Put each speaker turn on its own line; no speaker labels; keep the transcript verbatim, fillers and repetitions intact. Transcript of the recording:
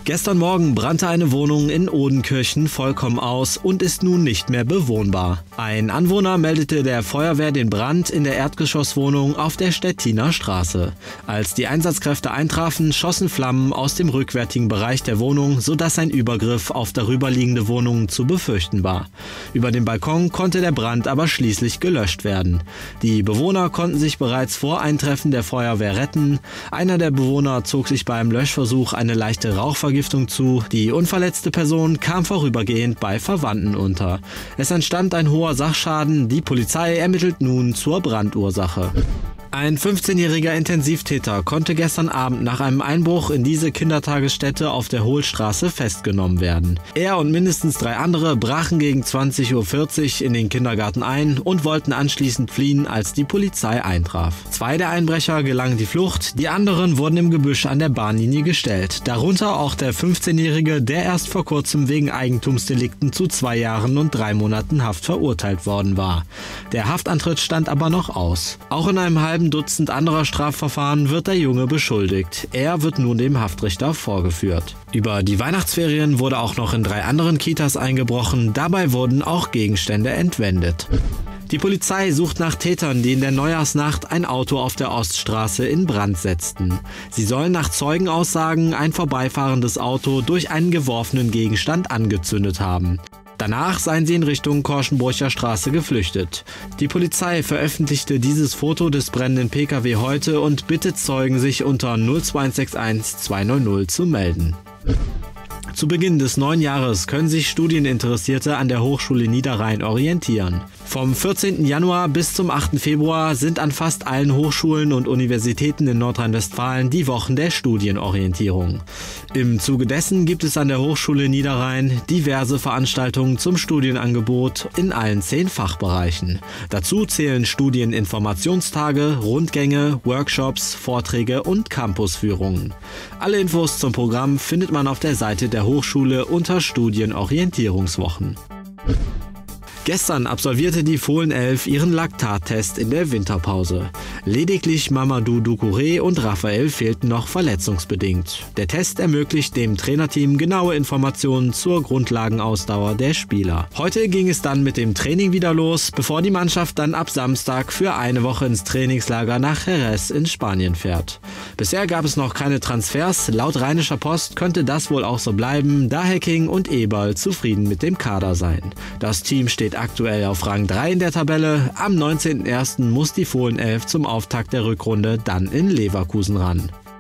Gestern Morgen brannte eine Wohnung in Odenkirchen vollkommen aus und ist nun nicht mehr bewohnbar. Ein Anwohner meldete der Feuerwehr den Brand in der Erdgeschosswohnung auf der Stettiner Straße. Als die Einsatzkräfte eintrafen, schossen Flammen aus dem rückwärtigen Bereich der Wohnung, sodass ein Übergriff auf darüberliegende Wohnungen zu befürchten war. Über dem Balkon konnte der Brand aber schließlich gelöscht werden. Die Bewohner konnten sich bereits vor Eintreffen der Feuerwehr retten. Einer der Bewohner zog sich beim Löschversuch eine leichte Rauchvergiftung zu. Die unverletzte Person kam vorübergehend bei Verwandten unter. Es entstand ein hoher Sachschaden. Die Polizei ermittelt nun zur Brandursache. Ein fünfzehnjähriger Intensivtäter konnte gestern Abend nach einem Einbruch in diese Kindertagesstätte auf der Hohlstraße festgenommen werden. Er und mindestens drei andere brachen gegen zwanzig Uhr vierzig in den Kindergarten ein und wollten anschließend fliehen, als die Polizei eintraf. Zwei der Einbrecher gelangen die Flucht, die anderen wurden im Gebüsch an der Bahnlinie gestellt. Darunter auch der fünfzehnjährige, der erst vor kurzem wegen Eigentumsdelikten zu zwei Jahren und drei Monaten Haft verurteilt worden war. Der Haftantritt stand aber noch aus. Auch in einem halben Dutzend anderer Strafverfahren wird der Junge beschuldigt. Er wird nun dem Haftrichter vorgeführt. Über die Weihnachtsferien wurde auch noch in drei anderen Kitas eingebrochen. Dabei wurden auch Gegenstände entwendet. Die Polizei sucht nach Tätern, die in der Neujahrsnacht ein Auto auf der Oststraße in Brand setzten. Sie sollen nach Zeugenaussagen ein vorbeifahrendes Auto durch einen geworfenen Gegenstand angezündet haben. Danach seien sie in Richtung Korschenbrucher Straße geflüchtet. Die Polizei veröffentlichte dieses Foto des brennenden P K W heute und bittet Zeugen, sich unter null zwei eins sechs eins zwei neun null zu melden. Zu Beginn des neuen Jahres können sich Studieninteressierte an der Hochschule Niederrhein orientieren. Vom vierzehnten Januar bis zum achten Februar sind an fast allen Hochschulen und Universitäten in Nordrhein-Westfalen die Wochen der Studienorientierung. Im Zuge dessen gibt es an der Hochschule Niederrhein diverse Veranstaltungen zum Studienangebot in allen zehn Fachbereichen. Dazu zählen Studieninformationstage, Rundgänge, Workshops, Vorträge und Campusführungen. Alle Infos zum Programm findet man auf der Seite der Hochschule unter Studienorientierungswochen. Gestern absolvierte die Fohlen elf ihren Laktattest in der Winterpause. Lediglich Mamadou Doucouré und Raphael fehlten noch verletzungsbedingt. Der Test ermöglicht dem Trainerteam genaue Informationen zur Grundlagenausdauer der Spieler. Heute ging es dann mit dem Training wieder los, bevor die Mannschaft dann ab Samstag für eine Woche ins Trainingslager nach Jerez in Spanien fährt. Bisher gab es noch keine Transfers. Laut Rheinischer Post könnte das wohl auch so bleiben, da Hecking und Eberl zufrieden mit dem Kader seien. Das Team steht aktuell auf Rang drei in der Tabelle. Am neunzehnten ersten muss die Fohlen elf zum Auftakt der Rückrunde dann in Leverkusen ran.